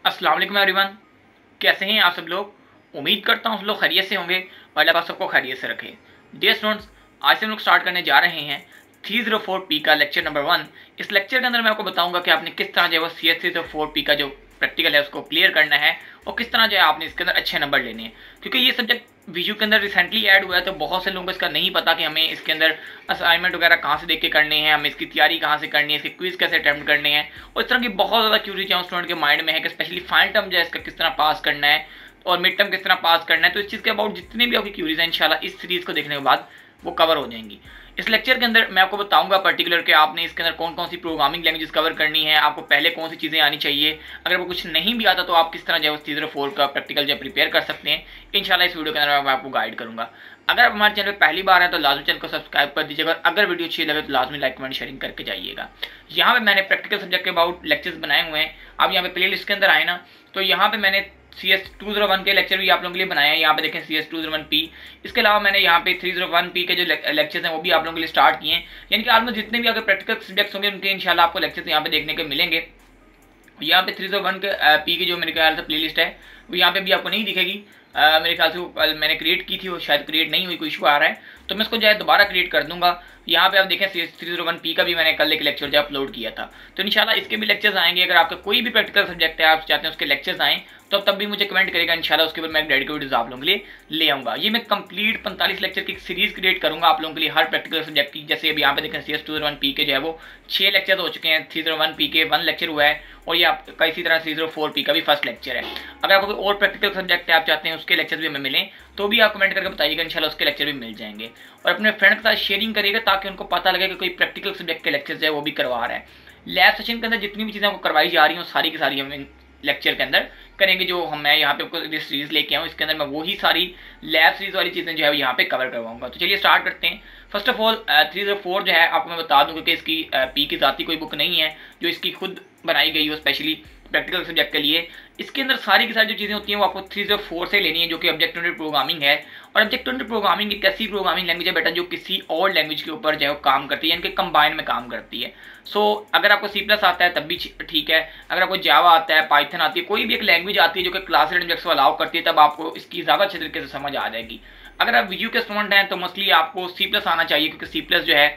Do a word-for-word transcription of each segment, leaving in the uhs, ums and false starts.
अस्सलाम वालेकुम एवरीवन, कैसे हैं आप सब लोग। उम्मीद करता हूँ सब लोग खैरियत से होंगे और अल्लाह पाक सबको खैरियत से रखे। डियर स्टूडेंट्स, आज से हम लोग स्टार्ट करने जा रहे हैं थ्री ज़ीरो फोर पी का लेक्चर नंबर वन। इस लेक्चर के अंदर मैं आपको बताऊंगा कि आपने किस तरह जो है वो C S three zero four P का जो प्रैक्टिकल है उसको क्लियर करना है और किस तरह जो है आपने इसके अंदर अच्छे नंबर लेने हैं, क्योंकि ये सब्जेक्ट वीडियो के अंदर रिसेंटली ऐड हुआ है तो बहुत से लोगों को इसका नहीं पता कि हमें इसके अंदर असाइनमेंट वगैरह कहाँ से देख के करने हैं, हमें इसकी तैयारी कहाँ से करनी है, इसके क्विज कैसे अटेम्प्ट करने हैं और इस तरह की बहुत ज़्यादा क्यूरियोसिटी स्टूडेंट के माइंड में है कि स्पेशली फाइनल टर्म जो है इसका किस तरह पास करना है और मिड टर्म किस तरह पास करना है। तो इस चीज़ के अबाउट जितनी भी आपकी क्यूरीज हैं इंशाल्लाह इस सीरीज़ को देखने के बाद वो कवर हो जाएंगी। इस लेक्चर के अंदर मैं आपको बताऊंगा पर्टिकुलर कि आपने इसके अंदर कौन कौन सी प्रोग्रामिंग लैंग्वेजेस कवर करनी है, आपको पहले कौन सी चीज़ें आनी चाहिए, अगर वो कुछ नहीं भी आता तो आप किस तरह जो है ज़ीरो फोर का प्रैक्टिकल जो प्रिपेयर कर सकते हैं। इंशाल्लाह इस वीडियो के अंदर मैं आपको गाइड करूंगा। अगर आप हमारे चैनल पर पहली बार है तो लाजमी चैनल को सब्सक्राइब कर दीजिएगा। अगर वीडियो अच्छी लगे तो लाजमी लाइक कमेंट शेयरिंग करके जाइएगा। यहाँ पे मैंने प्रैक्टिकल सब्जेक्ट के अबाउट लेक्चर्स बनाए हुए हैं। आप यहाँ पे प्ले लिस्ट के अंदर आए ना तो यहाँ पे मैंने C S two zero one के लेक्चर भी आप लोगों के लिए बनाए हैं। यहाँ पे देखें C S two zero one P. इसके अलावा मैंने यहाँ पे थ्री ज़ीरो वन पी के जो लेक्चर्स हैं वो भी आप लोगों के लिए स्टार्ट किए हैं। यानी कि ऑलमोस्ट जितने भी अगर प्रैक्टिकल सब्जेक्ट्स होंगे उनके इंशाल्लाह आपको लेक्चर्स यहाँ पे देखने को मिलेंगे। यहाँ पे थ्री ज़ीरो वन के पी की जो मेरे ख्याल से प्ले लिस्ट है वो यहाँ पे भी आपको नहीं दिखेगी। Uh, मेरे ख्याल से वो मैंने क्रिएट की थी, वो शायद क्रिएट नहीं हुई, कोई इशू आ रहा है तो मैं इसको जो है दोबारा क्रिएट कर दूंगा। यहाँ पे आप देखें C S three zero one P का भी मैंने कल एक लेक्चर जो अपलोड किया था, तो इंशाल्लाह इसके भी लेक्चर्स आएंगे। अगर आपका कोई भी प्रैक्टिकल सब्जेक्ट है आप चाहते हैं उसके लेक्चर्स आएँ तो तब भी मुझे कमेंट करेगा, इंशाल्लाह उसके ऊपर मैं डेडिकेटेड वीडियोस आप लोगों के लिए ले आऊँगा। ये मैं कंप्लीट पैंतालीस लेक्चर की सीरीज क्रिएट करूँगा आप लोगों के लिए हर प्रैक्टिकल सब्जेक्ट की। जैसे अब यहाँ पे देखें C S two zero one P के जो है वो छः लेक्चर हो चुके हैं, थ्री ज़ीरो वन पी के वन लेक्चर हुआ है और ये आपका इसी तरह थ्री ज़ीरो फोर पी का भी फर्स्ट लेक्चर है। अगर आपको कोई और प्रैक्टिकल सब्जेक्ट है आप चाहते हैं उसके लेक्चर भी हमें मिलें तो भी आप कमेंट करके बताइएगा, इंशाल्लाह उसके लेक्चर भी मिल जाएंगे। और अपने फ्रेंड के साथ शेयरिंग करिएगा ताकि उनको पता लगे कि कोई प्रैक्टिकल सब्जेक्ट के लेक्चर्स है वो भी करवा रहा है। लैब सेशन के अंदर जितनी भी चीज़ें आपको करवाई जा रही हैं सारी की सारी हम लेक्चर के अंदर करेंगे। जो हम मैं यहाँ पे आपको सीरीज लेके आऊँ इसके अंदर मैं वही सारी लैब सीरीज वाली चीज़ें जो है यहाँ पे कवर करवाऊंगा। तो चलिए स्टार्ट करते हैं। First of all three zero four जो है आपको मैं बता दूँ कि इसकी पी की ज़ाती कोई बुक नहीं है जो इसकी खुद बनाई गई हो स्पेशली प्रैक्टिकल सब्जेक्ट के लिए। इसके अंदर सारी की सारी जो चीज़ें होती हैं वो आपको थ्री ज़ीरो फोर से लेनी है जो कि ऑब्जेक्ट ओरिएंटेड प्रोग्रामिंग है। और ऑब्जेक्ट ओरिएंटेड प्रोग्रामिंग एक ऐसी प्रोग्रामिंग लैंग्वेज है बेटा जो किसी और लैंग्वेज के ऊपर जो है वो काम करती है, यानी कि कंबाइन में काम करती है। सो so, अगर आपको सी प्लस आता है तब भी ठीक है, अगर आपको जावा आता है, पाइथन आती है, कोई भी एक लैंग्वेज आती है जो कि क्लास सब्जेक्ट्स को अलाउ करती है तब आपको इसकी ज़्यादा अच्छे तरीके से समझ आ जाएगी। अगर आप वीडियो के स्टूडेंट हैं तो मोस्टली आपको सी प्लस आना चाहिए, क्योंकि सी प्लस जो है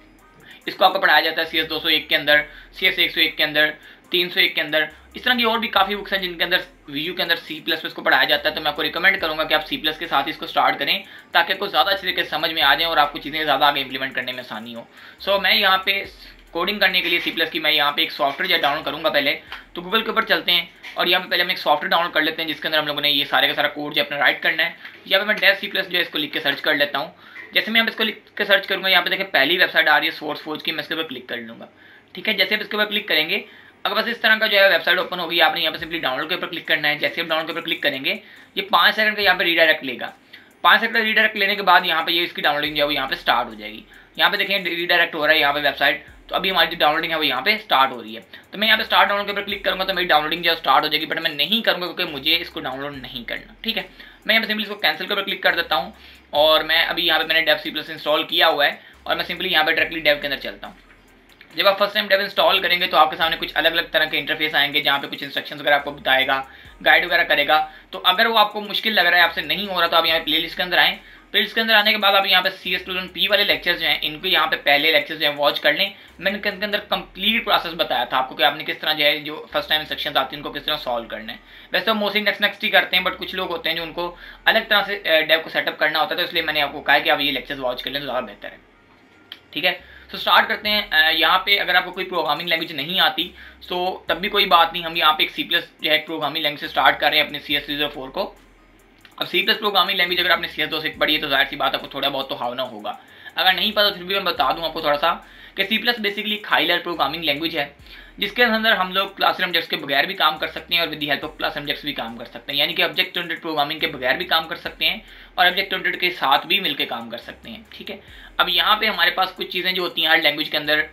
इसको आपको पढ़ाया जाता है सी एस दो सौ एक के अंदर, सी एस एक सौ एक के अंदर, तीन सौ एक के अंदर। इस तरह की और भी काफ़ी बुक्स हैं जिनके अंदर वीडियो के अंदर सी प्लस प्लस को पढ़ाया जाता है। तो मैं आपको रिकमेंड करूंगा कि आप सी प्लस के साथ इसको स्टार्ट करें ताकि आपको ज़्यादा अच्छे तरीके से समझ में आ जाए और आपको चीज़ें ज़्यादा आगे इंप्लीमेंट करने में आसानी हो। सो so, मैं यहाँ पे कोडिंग करने के लिए सी प्लस की मैं यहाँ पे एक सॉफ्टवेयर जो डाउनलोड करूँगा। पहले तो गूगल के ऊपर चलते हैं और यहाँ पे पहले हम एक सॉफ्टवेयर डाउनलोड कर लेते हैं जिसके अंदर हम लोगों ने ये सारे का सारा कोड जो अपना राइट करना है। यहाँ पे मैं डेव सी प्लस जो है इसको लिख के सर्च कर लेता हूँ। जैसे मैं यहाँ पे इसको लिख के सर्च करूँगा यहाँ पे देखिए पहली वेबसाइट आ रही है सोर्स फोर्ज की, मैं इसके ऊपर क्लिक कर लूँगा। ठीक है, जैसे आप इसके ऊपर क्लिक करेंगे अगर बस इस तरह का जो है वेबसाइट ओपन होगी, आपने यहाँ पे सिंपली डाउनलोड के ऊपर क्लिक करना है। जैसे आप डाउनलोड के ऊपर क्लिक करेंगे ये पाँच सेकंड का यहाँ पे रीडायरेक्ट लेगा। पाँच सेकंड का रीडायरेक्ट लेने के बाद यहाँ पे ये इसकी डाउनलोडिंग जो है वो यहाँ पे स्टार्ट हो जाएगी। यहाँ पे देखें रीडायरेक्ट हो रहा है यहाँ पे वेबसाइट, तो अभी हमारी जो डाउनलोडिंग है वो यहाँ पे स्टार्ट हो रही है। तो मैं यहाँ पे स्टार्ट डाउनलोड के ऊपर क्लिक करूँगा तो मेरी डाउनलोडिंग जो है स्टार्ट हो जाएगी, बट मैं नहीं करूँगा क्योंकि मुझे इसको डाउनलोड नहीं करना। ठीक है, मैं यहाँ पे सिंपली इसको कैंसिल के ऊपर क्लिक कर देता हूँ और मैं अभी यहाँ पे मैंने डेव सी प्लस इंस्टॉल किया हुआ है और मैं सिंपली यहाँ पे डायरेक्टली डेव के अंदर चलता हूँ। जब आप फर्स्ट टाइम डेव इंस्टॉल करेंगे तो आपके सामने कुछ अलग अलग तरह के इंटरफेस आएंगे जहाँ पे कुछ इंस्ट्रक्शंस वगैरह आपको बताएगा, गाइड वगैरह करेगा। तो अगर वो आपको मुश्किल लग रहा है, आपसे नहीं हो रहा, तो आप यहाँ पे प्लेलिस्ट के अंदर आएँ। प्लेलिस्ट के अंदर आने के बाद आप यहाँ पे C S two zero P वाले लेक्चर्स जो हैं इनको यहाँ पे पहले लेक्चर्स जो है वॉच कर लें। मैंने इनके अंदर कंप्लीट प्रोसेस बताया था आपको कि आपने किस तरह जो है जो फर्स्ट टाइम इंस्ट्रक्शंस आती हैं उनको किस तरह सॉल्व करना है। वैसे तो मोस्टली नेक्स्ट नेक्स्ट ही करते हैं, बट कुछ लोग होते हैं जो उनको अलग तरह से डेव को सेटअप करना होता है, तो इसलिए मैंने आपको कहा कि आप ये लेक्चर्स वॉच कर लें तो ज़्यादा बेहतर है। ठीक है, तो स्टार्ट करते हैं। यहाँ पे अगर आपको कोई प्रोग्रामिंग लैंग्वेज नहीं आती तो तब भी कोई बात नहीं, हम यहाँ पे एक सी प्लस जो है प्रोग्रामिंग लैंग्वेज से स्टार्ट कर रहे हैं अपने C S three zero four को। अब सी प्लस प्रोग्रामिंग लैंग्वेज अगर आपने सी एस दो से पढ़ी है तो जाहिर सी बात आपको थोड़ा बहुत तो हावना होगा। अगर नहीं पता तो फिर भी मैं बता दूँ आपको थोड़ा सा कि C plus basically high level programming language है जिसके अंदर हम लोग क्लास सब्जेक्ट्स के बगैर भी काम कर सकते हैं और with the help of class subjects भी काम कर सकते हैं। यानी कि ऑब्जेक्ट ओरिएंटेड प्रोग्रामिंग के बगैर भी काम कर सकते हैं और ऑब्जेक्ट ओरिएंटेड के साथ भी मिलकर काम कर सकते हैं। ठीक है, अब यहाँ पे हमारे पास कुछ चीज़ें जो होती हैं हर लैंग्वेज के अंदर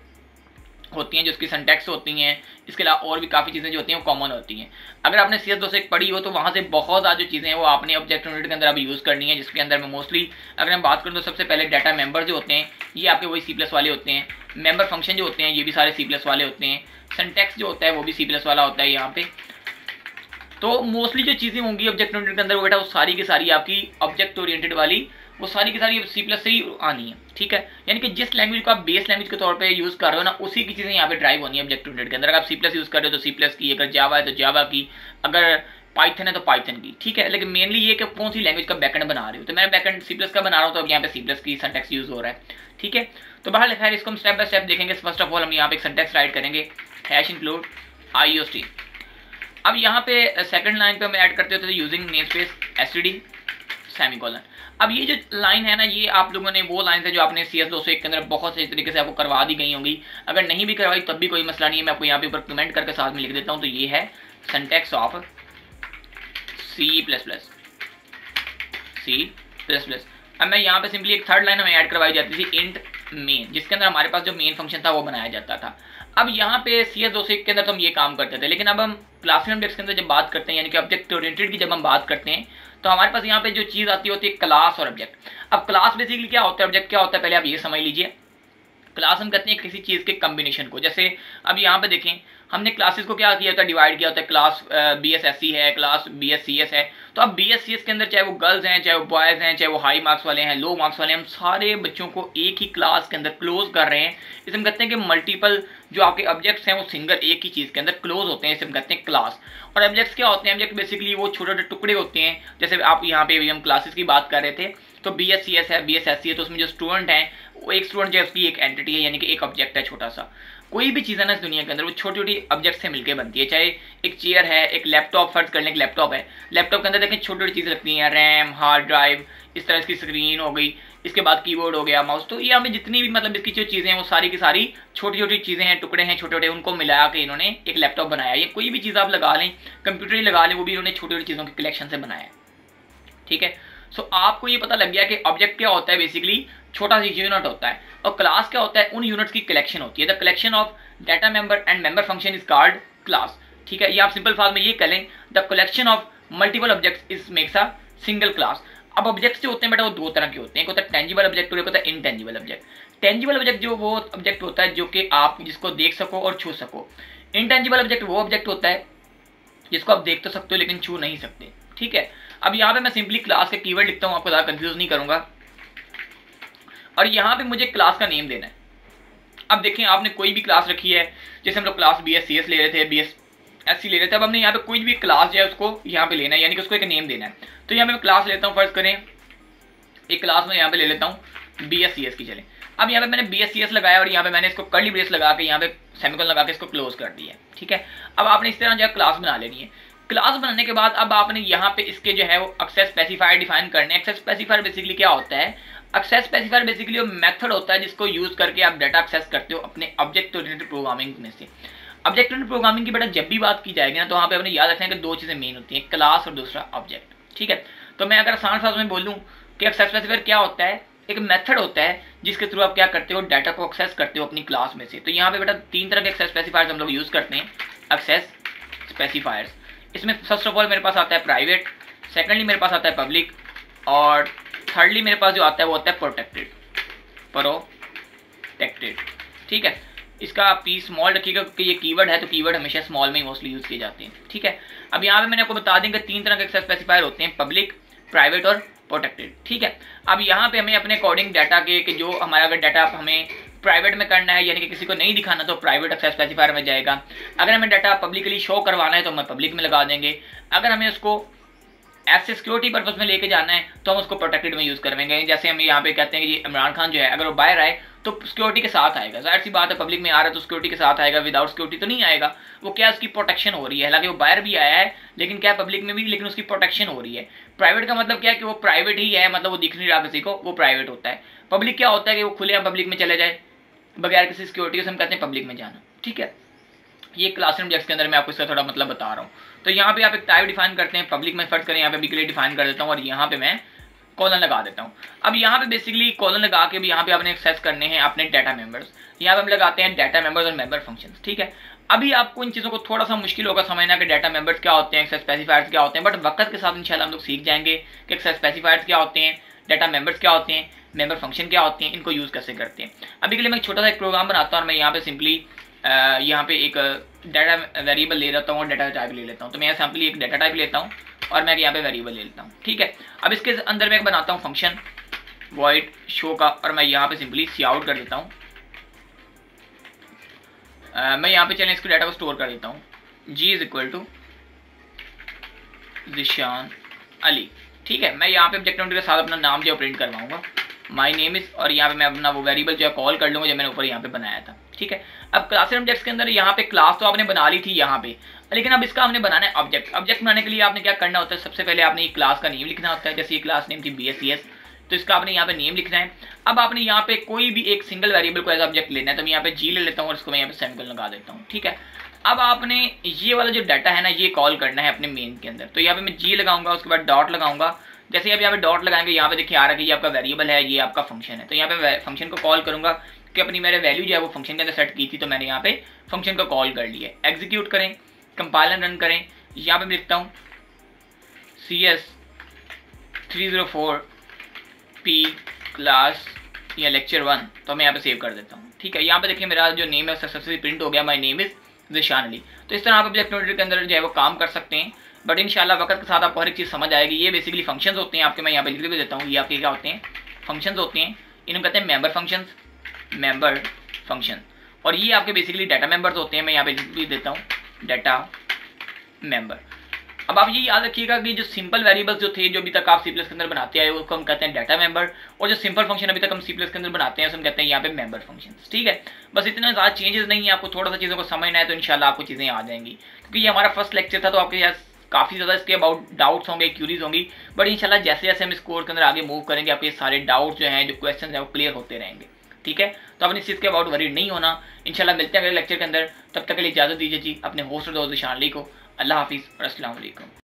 होती हैं जो उसकी सिंटैक्स होती हैं, इसके अलावा और भी काफ़ी चीज़ें जो होती हैं वो कॉमन होती हैं। अगर आपने सी एस दो से पढ़ी हो तो वहाँ से बहुत ज़्यादा जो चीज़ें हैं वो आपने ऑब्जेक्ट ओरिएंटेड के अंदर अभी यूज़ करनी है, जिसके अंदर में मोस्टली अगर हम बात करूँ तो सबसे पहले डाटा मेंबर जो होते हैं ये आपके वही सी प्लस वाले होते हैं। मेंबर फंक्शन जो होते हैं ये भी सारे सी प्लस वाले होते हैं। सिंटैक्स जो होता है वो भी सी प्लस वाला होता है यहाँ पे। तो मोस्टली जो चीज़ें होंगी ऑब्जेक्ट ओरिएंटेड के अंदर वो बेटा वो सारी की सारी आपकी ऑब्जेक्ट ओरिएंटेड वाली वो सारी की सारी सी प्लस से ही आनी है, ठीक है। यानी कि जिस लैंग्वेज को आप बेस लैंग्वेज के तौर पे यूज़ कर रहे हो ना, उसी की चीज़ें यहाँ पे ड्राइव होनी है ऑब्जेक्ट ओरिएंटेड के अंदर। अगर आप सी प्लस यूज़ कर रहे हो तो सी प्लस की, अगर जावा है तो जावा की, अगर पाइथन है तो पाइथन की, ठीक है। लेकिन मेनली ये कि कौन सी लैंग्वेज का बैकएंड बना रहे हो, तो मैं बैकएंड सी प्लस का बना रहा हूँ, तो अब यहाँ पे सी प्लस की सिंटैक्स यूज़ हो रहा है, ठीक है। तो बाहर लिखा है, इसको हम स्टेप बाय स्टेप देखेंगे। फर्स्ट ऑफ ऑल हम यहाँ पे एक सिंटैक्स राइट करेंगे, हैश इंक्लूड आईओस्टी। अब यहाँ पे सेकंड लाइन पे हम ऐड करते होते थे यूजिंग नेमस्पेस एसटीडी सेमीकोलन। अब ये जो लाइन है ना, ये आप लोगों ने वो लाइन है जो आपने सी एस दो सौ एक के अंदर बहुत सही तरीके से आपको करवा दी गई होंगी। अगर नहीं भी करवाई तब भी कोई मसला नहीं है, मैं आपको यहाँ पे ऊपर कमेंट करके साथ में लिख देता हूँ। तो ये है syntax of C plus plus C plus plus. अब मैं यहाँ पे सिंपली एक थर्ड लाइन हमें ऐड करवाई जाती थी, इंट मेन, जिसके अंदर हमारे पास जो मेन फंक्शन था वो बनाया जाता था। अब यहाँ पे सी एस दो सौ एक के अंदर तो हम ये काम करते थे, लेकिन अब हम क्लास ऑब्जेक्ट्स के अंदर जब बात करते हैं, यानी कि ऑब्जेक्ट ओरिएंटेड की जब हम बात करते हैं, तो हमारे पास यहाँ पे जो चीज़ आती होती है क्लास और ऑब्जेक्ट। अब क्लास बेसिकली क्या होता है, ऑब्जेक्ट क्या होता है, पहले आप ये समझ लीजिए। क्लास हम कहते हैं किसी चीज़ के कम्बिनेशन को। जैसे अब यहाँ पे देखें, हमने क्लासेस को क्या किया होता है, डिवाइड किया होता है। Class B S S C है, class B S C S है। तो अब बी एस सी एस के अंदर चाहे वो गर्ल्स हैं, चाहे वो बॉयज़ हैं, चाहे वो हाई मार्क्स वाले हैं, लो मार्क्स वाले हैं, हम सारे बच्चों को एक ही क्लास के अंदर क्लोज कर रहे हैं। इसे हम कहते हैं कि मल्टीपल जो आपके ऑब्जेक्ट्स हैं वो सिंगल एक ही चीज़ के अंदर क्लोज होते हैं, इसे हम कहते हैं क्लास। और ऑब्जेक्ट्स क्या होते हैं, ऑब्जेक्ट बेसिकली वो छोटे छोटे टुकड़े होते हैं। जैसे आप यहाँ पे भी हम क्लासेस की बात कर रहे थे, तो बी एस सी एस है, बी एस एस सी है, तो उसमें जो स्टूडेंट हैं वो एक स्टूडेंट जो है उसकी एक एंटिटी है, यानी कि एक ऑब्जेक्ट है छोटा सा। कोई भी चीज़ है ना इस दुनिया के अंदर वो छोटी छोटी ऑब्जेक्ट से मिलकर बनती है। चाहे एक चेयर है, एक लैपटॉप, फर्ज कर लें एक लैपटॉप है, लैपटॉप के अंदर देखें छोटी छोटी चीज़ें लगती हैं, रैम, हार्ड ड्राइव, इस तरह इसकी स्क्रीन हो गई, इसके बाद कीबोर्ड हो गया, माउस। तो ये हमें जितनी भी मतलब इसकी जो चीज़ें हैं वो सारी की सारी छोटी छोटी चीज़ें हैं, टुकड़े हैं छोटे छोटे, उनको मिला के इन्होंने एक लैपटॉप बनाया। ये कोई भी चीज़ आप लगा लें, कंप्यूटर ही लगा लें, वो भी इन्होंने छोटी छोटी चीज़ों के कलेक्शन से बनाया, ठीक है। सो so, आपको ये पता लग गया कि ऑब्जेक्ट क्या होता है, बेसिकली छोटा सा यूनिट होता है, और क्लास क्या होता है, उन यूनिट्स की कलेक्शन होती है। The collection of data member and member function is called class, ठीक है। ये आप सिंपल फॉर्म में ये कह लें, the collection of multiple objects is makes a single class. अब ऑब्जेक्ट्स जो होते हैं बेटा वो दो तरह के होते हैं, एक होता है टेंजिबल ऑब्जेक्ट और एक होता है इनटेंजिबल ऑब्जेक्ट। टेंजिबल ऑब्जेक्ट जो वो ऑब्जेक्ट होता है जो कि आप जिसको देख सको और छू सको। इनटेंजिबल ऑब्जेक्ट वो ऑब्जेक्ट होता है जिसको आप देख तो सकते हो लेकिन छू नहीं सकते, ठीक है। अब यहाँ पे मैं सिंपली क्लास के कीवर्ड लिखता हूँ, आपको ज़्यादा कंफ्यूज नहीं करूंगा, और यहाँ पे मुझे क्लास का नेम देना है। अब देखें, आपने कोई भी क्लास रखी है, जैसे हम लोग class B S C S ले रहे थे, बी एस एस सी ले रहे थे। अब हमने यहाँ पे कोई भी क्लास जो है उसको यहाँ पे लेना है, यानी कि उसको एक नेम देना है। तो यहाँ पे मैं क्लास लेता हूँ, फर्ज करें एक क्लास में यहाँ पे ले लेता हूँ बी एस सी एस की। चले, अब यहाँ पे मैंने बी एस सी एस लगाया और यहाँ पे मैंने इसको कर्ली ब्रेस लगा के यहाँ पे सेमीकोलन लगा के इसको क्लोज कर दिया, ठीक है। अब आपने इस तरह जो है क्लास बना लेनी है। क्लास बनाने के बाद अब आपने यहाँ पे इसके जो है वो एक्सेस स्पेसिफायर डिफाइन करने। एक्सेस स्पेसिफायर बेसिकली क्या होता है, एक्सेस स्पेसिफायर बेसिकली वो मेथड होता है जिसको यूज करके आप डाटा एक्सेस करते हो अपने ऑब्जेक्ट ओरिएंटेड प्रोग्रामिंग में से। ऑब्जेक्ट ओरिएंटेड प्रोग्रामिंग की बेटा जब भी बात की जाएगी ना, तो वहाँ पे आपने याद रखना है कि दो चीजें मेन होती हैं, क्लास और दूसरा ऑब्जेक्ट, ठीक है। तो मैं अगर आसान शब्दों में बोलूँ कि एक्सेस स्पेसिफायर क्या होता है, एक मेथड होता है जिसके थ्रू आप क्या करते हो, डाटा को एक्सेस करते हो अपनी क्लास में से। तो यहाँ पे बेटा तीन तरह के एक्सेस स्पेसिफायर्स हम लोग यूज करते हैं, एक्सेस स्पेसिफायर्स। इसमें फर्स्ट ऑफ ऑल मेरे पास आता है प्राइवेट, सेकेंडली मेरे पास आता है पब्लिक, और थर्डली मेरे पास जो आता है वो होता है प्रोटेक्टेड, प्रोटेक्टेड, ठीक है। इसका पी स्मॉल रखिएगा क्योंकि ये कीवर्ड है, तो कीवर्ड हमेशा स्मॉल में ही मोस्टली यूज किए जाते हैं, ठीक है। अब यहाँ पे मैंने आपको बता दें कि तीन तरह के एक्सेस स्पेसिफायर होते हैं, पब्लिक, प्राइवेट और प्रोटेक्टेड, ठीक है। अब यहाँ पे हमें अपने अकॉर्डिंग डाटा के कि जो हमारा अगर डाटा हमें प्राइवेट में करना है, यानी कि किसी को नहीं दिखाना, तो प्राइवेट एक्सेस स्पेसिफायर में जाएगा। अगर हमें डाटा पब्लिकली शो करवाना है तो हम पब्लिक में लगा देंगे। अगर हमें उसको एज सिक्योरिटी पर्पज में लेके जाना है तो हम उसको प्रोटेक्टेड में यूज करवाएंगे। जैसे हम यहाँ पे कहते हैं कि इमरान खान जो है अगर वो बाहर आए तो सिक्योरिटी के साथ आएगा, जाहिर सी बात है, पब्लिक में आ रहा है तो सिक्योरिटी के साथ आएगा, विदाउट सिक्योरिटी तो नहीं आएगा। वो क्या, उसकी प्रोटेक्शन हो रही है, हालांकि वो बाहर भी आया है लेकिन क्या पब्लिक में भी, लेकिन उसकी प्रोटेक्शन हो रही है। प्राइवेट का मतलब क्या है कि वो प्राइवेट ही है, मतलब वो दिख नहीं रहा किसी को, वो प्राइवेट होता है। पब्लिक क्या होता है कि वो खुले पब्लिक में चले जाए बगैर किसी सिक्योरिटी से, हम कहते हैं पब्लिक में जाना, ठीक है। ये क्लासरूम ऑब्जेक्ट्स के अंदर मैं आपको इसका थोड़ा मतलब बता रहा हूँ। तो यहाँ पे आप एक टाइप डिफाइन करते हैं, पब्लिक में फर्ज करें यहाँ पे भी के लिए डिफाइन कर देता हूँ, और यहाँ पे मैं कॉलन लगा देता हूँ। अब यहाँ पे बेसिकली कॉलन लगा के भी यहाँ पे आपने एक्सेस करने हैं अपने डाटा मेंबर्स। यहाँ पे हम लगाते हैं डाटा मेंबर्स और मेंबर फंक्शंस, ठीक है। अभी आपको इन चीज़ों को थोड़ा सा मुश्किल होगा समझना कि डाटा मेंबर्स क्या होते हैं, एक्सेस स्पेसिफायर्स क्या होते हैं, बट वक्त के साथ इंशाल्लाह हम लोग सीख जाएंगे कि एक्सेस स्पेसिफायर्स क्या होते हैं, डाटा मेंबर्स क्या होते हैं, मेंबर फंक्शन क्या होते हैं, इनको यूज़ कैसे करते हैं। अभी के लिए मैं एक छोटा सा एक प्रोग्राम बनाता हूँ और मैं यहाँ पे सिंपली यहाँ पे एक डाटा वेरिएबल ले लेता हूँ और डाटा टाइप ले लेता हूँ। तो मैं सिंपली एक डाटा टाइप लेता हूँ और मैं यहाँ पे वेरिएबल ले लेता हूँ। ठीक है, अब इसके अंदर मैं बनाता हूँ फंक्शन वॉइड शो का, और मैं यहाँ पे सिंपली सी आउट कर देता हूँ। मैं यहाँ पे चलें इसके डाटा को स्टोर कर देता हूँ, G is equal to Zeeshan Ali. ठीक है, मैं यहाँ पे ऑब्जेक्ट के साथ अपना नाम जो प्रिंट करवाऊंगा, माई नेम इज, और यहाँ पे मैं अपना वो वेरिएबल जो है कॉल कर लूँगा जो मैंने ऊपर यहाँ पे बनाया था। ठीक है, अब क्लास ऑब्जेक्ट्स के अंदर यहाँ पे क्लास तो आपने बना ली थी यहाँ पे, लेकिन अब इसका हमने बनाना है ऑब्जेक्ट। ऑब्जेक्ट बनाने के लिए आपने क्या करना होता है, सबसे पहले आपने ये क्लास का नेम लिखना होता है। जैसे ये क्लास नेम थी बी एस सी एस, तो इसका आपने यहाँ पे नेम लिखना है। अब आपने यहाँ पे कोई भी एक सिंगल वेरिएबल को एज ऑब्जेक्ट लेना है, तो मैं यहाँ पे जी ले लेता हूँ और इसको मैं यहाँ पे सेमीकोलन लगा देता हूँ। ठीक है, अब आपने ये वाला जो डाटा है ना ये कॉल करना है अपने मेन के अंदर। तो यहाँ पे मैं जी लगाऊंगा, उसके बाद डॉट लगाऊंगा। जैसे आप यहाँ पे डॉट लगाएंगे यहाँ पे देखिए आ रहा है कि ये आपका वेरिएबल है, ये आपका फंक्शन है। तो यहाँ पे फंक्शन को कॉल करूंगा कि अपनी मैंने वैल्यू जो है वो फंक्शन के अंदर सेट की थी, तो मैंने यहाँ पे फंक्शन को कॉल कर लिया। एग्जीक्यूट करें, कंपाइलर रन करें, यहाँ पे मैं लिखता हूँ C S three zero four P class या लेक्चर वन, तो मैं यहाँ पे सेव कर देता हूँ। ठीक है, यहाँ पे देखिए मेरा जो नेम है सक्सेसफुली प्रिंट हो गया, my name is Zeeshan Ali. तो इस तरह आप ऑब्जेक्ट ओरिएंटेड के अंदर जो है वो काम कर सकते हैं, बट इंशाल्लाह वक्त के साथ आपको हर एक चीज़ समझ आएगी। ये बेसिकली फंक्शंस होते हैं आपके, मैं यहाँ पे लिख भी देता हूँ। ये आपके क्या होते हैं, फंक्शंस होते हैं, इन्हें कहते हैं मेंबर फंक्शंस, मेंबर फंक्शन। और ये आपके बेसिकली डाटा मेंबर्स होते हैं, मैं यहाँ पे लिख भी देता हूँ डाटा मेंबर। अब आप ये याद रखिएगा कि जो सिंपल वेरिएबल्स जो थे जो अभी तक आप सी प्लस के अंदर बनाते आए उसको हम कहते हैं डाटा मेंबर, और जो सिंपल फंक्शन अभी तक हम सी प्लस के अंदर बनाते हैं उसको हम कहते हैं यहाँ पे मेंबर फंक्शंस। ठीक है, बस इतना ज़्यादा चेंजेस नहीं है, आपको थोड़ा सा चीज़ों को समझना है तो इंशाल्लाह आपको चीज़ें आ जाएंगी। क्योंकि ये हमारा फर्स्ट लेक्चर था तो आपके यहाँ काफ़ी ज़्यादा इसके अबाउट डाउट्स होंगे, क्यूरीज होंगी, बट इंशाल्लाह जैसे जैसे हम इस कोर्स के अंदर आगे मूव करेंगे आपके सारे डाउट्स जो हैं, जो क्वेश्चन है वो क्लियर होते रहेंगे। ठीक है, तो अपनी इस चीज़ के अबाउट वरी नहीं होना। इंशाल्लाह मिलते हैं अगले लेक्चर के अंदर, तब तक के लिए इजाज़त दीजिए जी अपने होस्ट और दोस्त ज़िशान अली को। अल्लाह हाफिज़ और अस्सलाम वालेकुम।